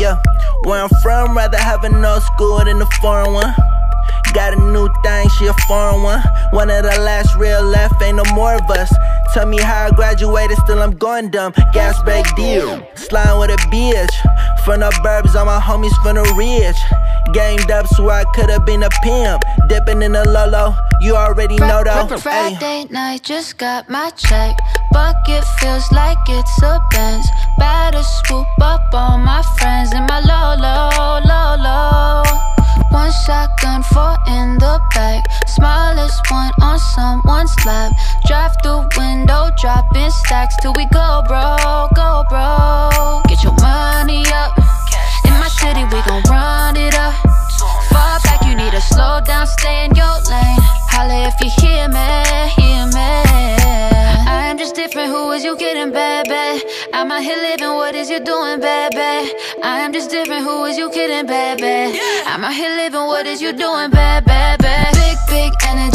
Yeah, where I'm from, rather have an old school than a foreign one. Got a new thing, she a foreign one. One of the last real left, ain't no more of us. Tell me how I graduated, still I'm going dumb. Gas brake deal, sliding with a bitch. From the burbs, all my homies from the ridge. Gamed up so I could've been a pimp. Dipping in the Lolo, you already know though. Friday night, just got my check. Bucket feels like it's a Benz. Better swoop up all my friends in my Lolo, Lolo. One shotgun, four in the back. Smallest one on someone's lap. Drive through window, dropping stacks till we go broke, go broke. Get your money up. In my city, we gon' run it up. Fall back, you need to slow down, stay in your lane. Holla if you hear me, hear me. I am just different, who is you kidding, baby? I'm out here living, what is you doing, baby? I am just different, who is you kidding, baby? I'm out here living, what is you doing, baby? Big, big energy.